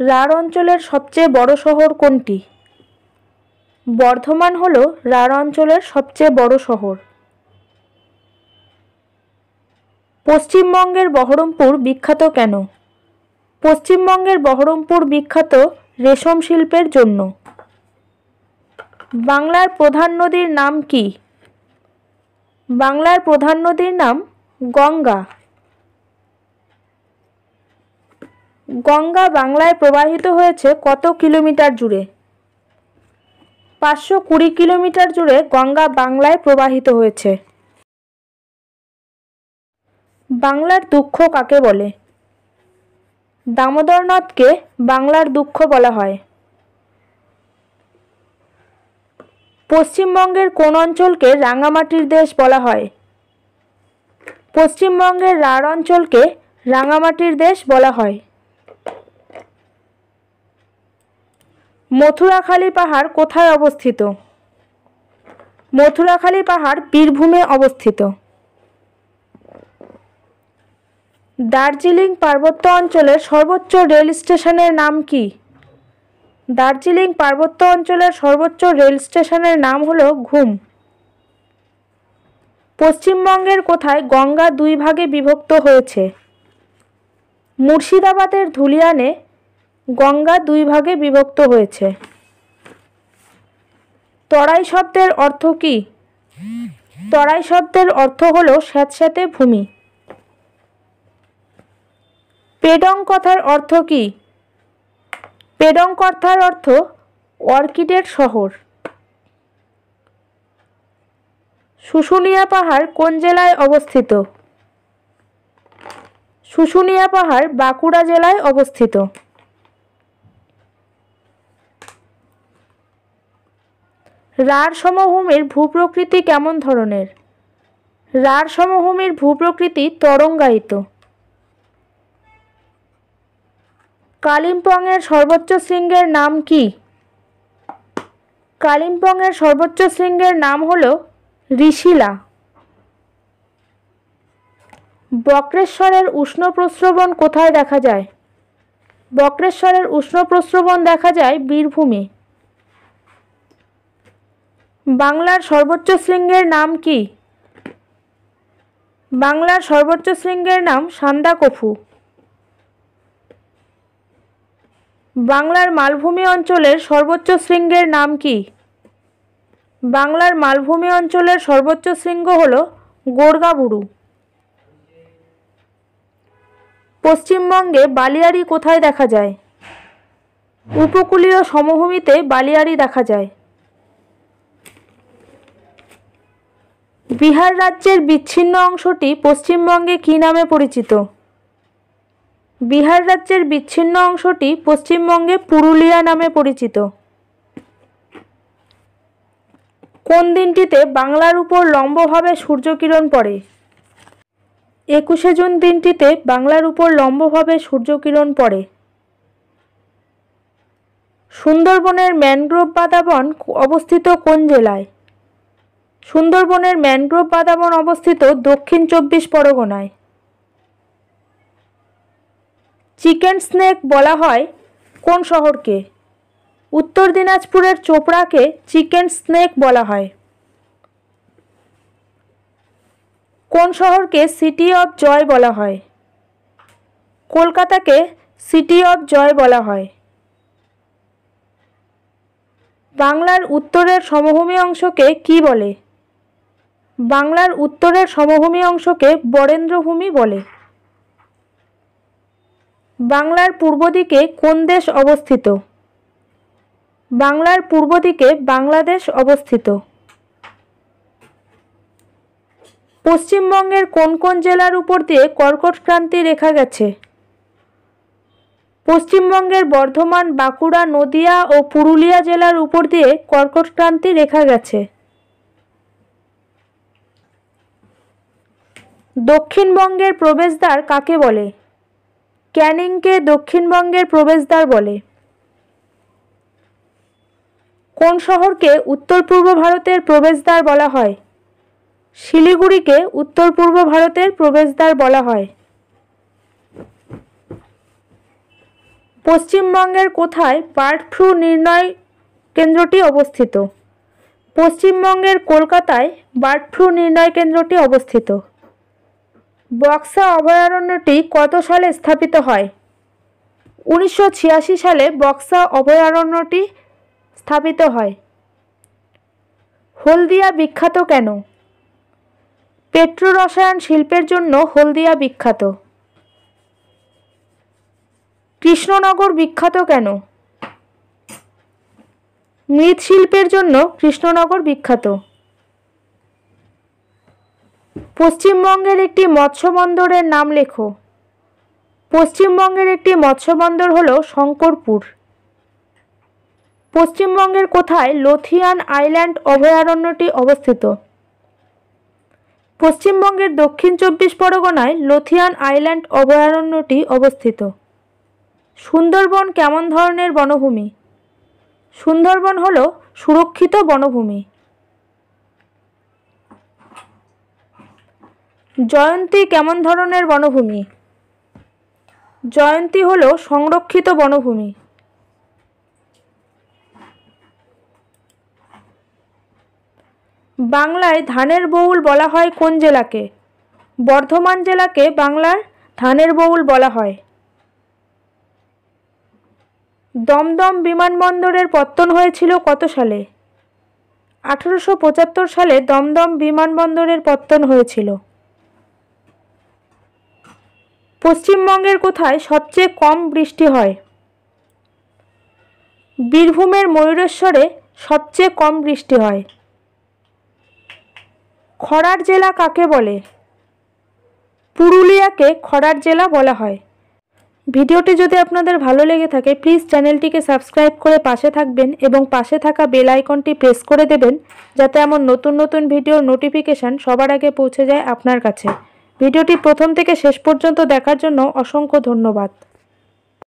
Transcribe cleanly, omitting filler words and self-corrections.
রাঢ় অঞ্চলের সবচেয়ে বড় শহর কোনটি? বর্ধমান হল রাঢ় অঞ্চলের সবচেয়ে বড় শহর। পশ্চিমবঙ্গের বহরমপুর বিখ্যাত কেন? পশ্চিমবঙ্গের বহরমপুর বিখ্যাত রেশম শিল্পের জন্য। বাংলার প্রধান নদীর নাম কি? বাংলার প্রধান নদীর নাম গঙ্গা। গঙ্গা বাংলায় প্রবাহিত হয়েছে কত কিলোমিটার জুড়ে? 520 কিলোমিটার জুড়ে গঙ্গা বাংলায় প্রবাহিত হয়েছে। বাংলার দুঃখ কাকে বলে? দামোদর নদকে বাংলার দুঃখ বলা হয়। পশ্চিমবঙ্গের কোন অঞ্চলকে রাঙামাটির দেশ বলা হয়? পশ্চিমবঙ্গের রাঢ় অঞ্চলকে রাঙামাটির দেশ বলা হয়। মথুরাখালী পাহাড় কোথায় অবস্থিত? মথুরাখালী পাহাড় বীরভূমে অবস্থিত। দার্জিলিং পার্বত্য অঞ্চলের সর্বোচ্চ রেল স্টেশনের নাম কি? দার্জিলিং পার্বত্য অঞ্চলের সর্বোচ্চ রেল স্টেশনের নাম হল ঘুম। পশ্চিমবঙ্গের কোথায় গঙ্গা 2 ভাগে বিভক্ত হয়েছে? মুর্শিদাবাদের ধুলিয়ানে গঙ্গা 2 ভাগে বিভক্ত হয়েছে। তরাই শব্দের অর্থ কি? তরাই শব্দের অর্থ হল স্যাঁতস্যাঁতে ভূমি। পেডং কথার অর্থ কি? পেডং কথার অর্থ অর্কিডের শহর। শুশুনিয়া পাহাড় কোন জেলায় অবস্থিত? শুশুনিয়া পাহাড় বাঁকুড়া জেলায় অবস্থিত। রাঢ় সমভূমির ভূপ্রকৃতি কেমন ধরনের? রাঢ় সমভূমির ভূপ্রকৃতি তরঙ্গায়িত। কালিম্পংয়ের সর্বোচ্চ শৃঙ্গের নাম কি? কালিম্পংয়ের সর্বোচ্চ শৃঙ্গের নাম হল ঋষিলা। বক্রেশ্বরের উষ্ণ প্রস্রবণ কোথায় দেখা যায়? বক্রেশ্বরের উষ্ণ প্রস্রবণ দেখা যায় বীরভূমে। বাংলার সর্বোচ্চ শৃঙ্গের নাম কি? বাংলার সর্বোচ্চ শৃঙ্গের নাম সান্দাকফু। বাংলার মালভূমি অঞ্চলের সর্বোচ্চ শৃঙ্গের নাম কি? বাংলার মালভূমি অঞ্চলের সর্বোচ্চ শৃঙ্গ হল গোর্গাবুরু। পশ্চিমবঙ্গে বালিয়াড়ি কোথায় দেখা যায়? উপকূলীয় সমভূমিতে বালিয়াড়ি দেখা যায়। বিহার রাজ্যের বিচ্ছিন্ন অংশটি পশ্চিমবঙ্গে কী নামে পরিচিত? বিহার রাজ্যের বিচ্ছিন্ন অংশটি পশ্চিমবঙ্গে পুরুলিয়া নামে পরিচিত। কোন দিনটিতে বাংলার উপর লম্বভাবে সূর্যকিরণ পড়ে? 21শে জুন দিনটিতে বাংলার উপর লম্বভাবে সূর্যকিরণ পড়ে। সুন্দরবনের ম্যানগ্রোভ বাতাবন অবস্থিত কোন জেলায়? সুন্দরবনের ম্যানগ্রোভ বাতাবন অবস্থিত দক্ষিণ 24 পরগনায়। চিকেন স্নেক বলা হয় কোন শহরকে? উত্তর দিনাজপুরের চোপড়াকে চিকেন স্নেক বলা হয়। কোন শহরকে সিটি অফ জয় বলা হয়? কলকাতাকে সিটি অফ জয় বলা হয়। বাংলার উত্তরের সমভূমি অংশকে কি বলে? বাংলার উত্তরের সমভূমি অংশকে বরেন্দ্রভূমি বলে। বাংলার পূর্ব দিকে কোন দেশ অবস্থিত? বাংলার পূর্ব দিকে বাংলাদেশ অবস্থিত। পশ্চিমবঙ্গের কোন কোন জেলার উপর দিয়ে কর্কট ক্রান্তি রেখা গেছে? পশ্চিমবঙ্গের বর্ধমান, বাঁকুড়া, নদিয়া ও পুরুলিয়া জেলার উপর দিয়ে কর্কট ক্রান্তি রেখা গেছে। দক্ষিণবঙ্গের প্রবেশদ্বার কাকে বলে? ক্যানিংকে দক্ষিণবঙ্গের প্রবেশদ্বার বলে। কোন শহরকে উত্তর পূর্ব ভারতের প্রবেশদ্বার বলা হয়? শিলিগুড়িকে উত্তর পূর্ব ভারতের প্রবেশদ্বার বলা হয়। পশ্চিমবঙ্গের কোথায় বার্ড ফ্লু নির্ণয় কেন্দ্রটি অবস্থিত? পশ্চিমবঙ্গের কলকাতায় বার্ড ফ্লু নির্ণয় কেন্দ্রটি অবস্থিত। বক্সা অভয়ারণ্যটি কত সালে স্থাপিত হয়? 1986 সালে বক্সা অভয়ারণ্যটি স্থাপিত হয়। হলদিয়া বিখ্যাত কেন? পেট্রোরসায়ন শিল্পের জন্য হলদিয়া বিখ্যাত। কৃষ্ণনগর বিখ্যাত কেন? মৃৎশিল্পের জন্য কৃষ্ণনগর বিখ্যাত। পশ্চিমবঙ্গের একটি মৎস্য বন্দরের নাম লেখো। পশ্চিমবঙ্গের একটি মৎস্য বন্দর হল শঙ্করপুর। পশ্চিমবঙ্গের কোথায় লোথিয়ান আইল্যান্ড অভয়ারণ্যটি অবস্থিত? পশ্চিমবঙ্গের দক্ষিণ 24 পরগনায় লোথিয়ান আইল্যান্ড অভয়ারণ্যটি অবস্থিত। সুন্দরবন কেমন ধরনের বনভূমি? সুন্দরবন হল সুরক্ষিত বনভূমি। জয়ন্তী কেমন ধরনের বনভূমি? জয়ন্তী হল সংরক্ষিত বনভূমি। বাংলায় ধানের বউল বলা হয় কোন জেলাকে? বর্ধমান জেলাকে বাংলার ধানের বউল বলা হয়। দমদম বিমানবন্দরের পত্তন হয়েছিল কত সালে? 1875 সালে দমদম বিমানবন্দরের পত্তন হয়েছিল। পশ্চিমবঙ্গের কোথায় সবচেয়ে কম বৃষ্টি হয়? বীরভূমের ময়ূরেশ্বরে সবচেয়ে কম বৃষ্টি হয়। খরার জেলা কাকে বলে? পুরুলিয়াকে খরার জেলা বলা হয়। ভিডিওটি যদি আপনাদের ভালো লেগে থাকে প্লিজ চ্যানেলটিকে সাবস্ক্রাইব করে পাশে থাকবেন এবং পাশে থাকা বেল আইকনটি প্রেস করে দেবেন যাতে আমার নতুন নতুন ভিডিওর নোটিফিকেশান সবার আগে পৌঁছে যায় আপনার কাছে। ভিডিওটি প্রথম থেকে শেষ পর্যন্ত দেখার জন্য অসংখ্য ধন্যবাদ।